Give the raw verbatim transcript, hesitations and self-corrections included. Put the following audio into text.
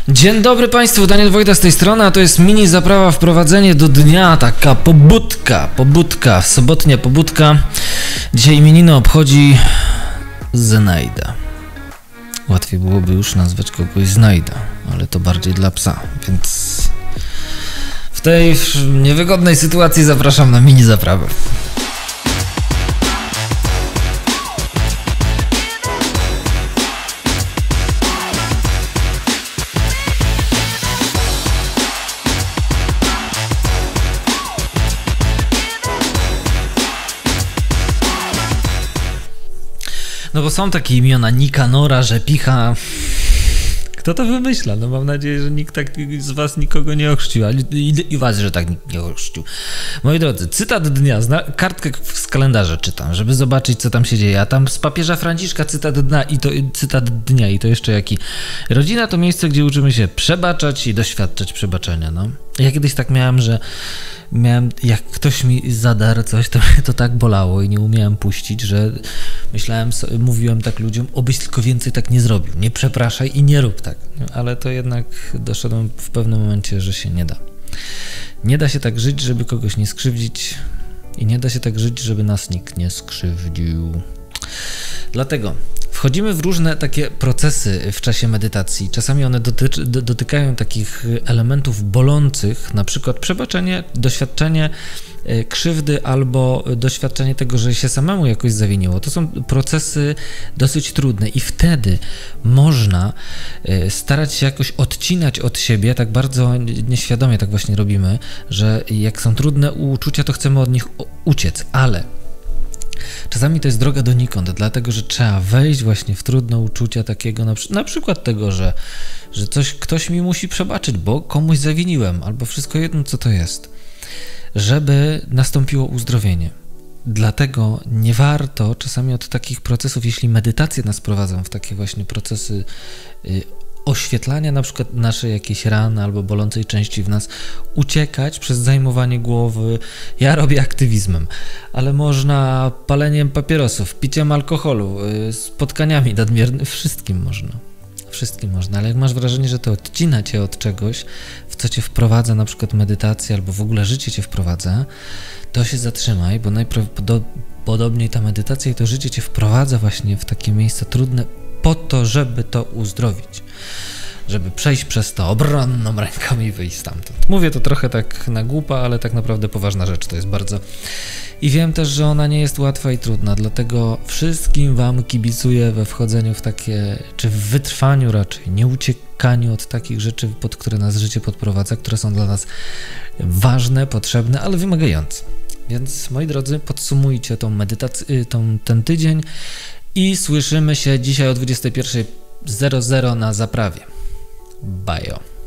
Dzień dobry Państwu, Daniel Wojda z tej strony, a to jest mini zaprawa, wprowadzenie do dnia, taka pobudka, pobudka, sobotnia pobudka. Dzisiaj imieniny obchodzi Zenaida. Łatwiej byłoby już nazwać kogoś Znajda, ale to bardziej dla psa, więc w tej niewygodnej sytuacji zapraszam na mini zaprawę. No bo są takie imiona Nikanora, Rzepicha. Kto to wymyśla? No mam nadzieję, że nikt tak z was nikogo nie ochrzcił, ale i, i was, że tak nikt nie ochrzcił. Moi drodzy, cytat dnia, zna, kartkę z kalendarza czytam, żeby zobaczyć, co tam się dzieje, a tam z papieża Franciszka cytat dnia i to cytat dnia i to jeszcze jaki. Rodzina to miejsce, gdzie uczymy się przebaczać i doświadczać przebaczenia, no. Ja kiedyś tak miałem, że miałem, jak ktoś mi zadarł coś, to mnie to tak bolało i nie umiałem puścić, że myślałem, mówiłem tak ludziom, obyś tylko więcej tak nie zrobił, nie przepraszaj i nie rób tak, ale to jednak doszedłem w pewnym momencie, że się nie da. Nie da się tak żyć, żeby kogoś nie skrzywdzić i nie da się tak żyć, żeby nas nikt nie skrzywdził. Dlatego wchodzimy w różne takie procesy w czasie medytacji. Czasami one dotyczy, do, dotykają takich elementów bolących, na przykład przebaczenie, doświadczenie e, krzywdy albo doświadczenie tego, że się samemu jakoś zawiniło. To są procesy dosyć trudne i wtedy można e, starać się jakoś odcinać od siebie, tak bardzo nieświadomie tak właśnie robimy, że jak są trudne uczucia, to chcemy od nich uciec, ale czasami to jest droga donikąd, dlatego że trzeba wejść właśnie w trudne uczucia takiego, na, przy, na przykład tego, że, że coś, ktoś mi musi przebaczyć, bo komuś zawiniłem, albo wszystko jedno, co to jest, żeby nastąpiło uzdrowienie. Dlatego nie warto czasami od takich procesów, jeśli medytacje nas prowadzą w takie właśnie procesy yy, oświetlania na przykład naszej jakiejś rany albo bolącej części w nas, uciekać przez zajmowanie głowy. Ja robię aktywizmem, ale można paleniem papierosów, piciem alkoholu, spotkaniami nadmiernymi, wszystkim można. Wszystkim można, ale jak masz wrażenie, że to odcina cię od czegoś, w co cię wprowadza na przykład medytacja albo w ogóle życie cię wprowadza, to się zatrzymaj, bo najprawdopodobniej ta medytacja i to życie cię wprowadza właśnie w takie miejsca trudne po to, żeby to uzdrowić. Żeby przejść przez to obronną ręką i wyjść stamtąd. Mówię to trochę tak na głupa, ale tak naprawdę poważna rzecz to jest bardzo. I wiem też, że ona nie jest łatwa i trudna, dlatego wszystkim wam kibicuję we wchodzeniu w takie, czy w wytrwaniu raczej, nie uciekaniu od takich rzeczy, pod które nas życie podprowadza, które są dla nas ważne, potrzebne, ale wymagające. Więc moi drodzy, podsumujcie tą medytację, tą, ten tydzień i słyszymy się dzisiaj o dwudziestej pierwszej zero zero na zaprawie. Bajo.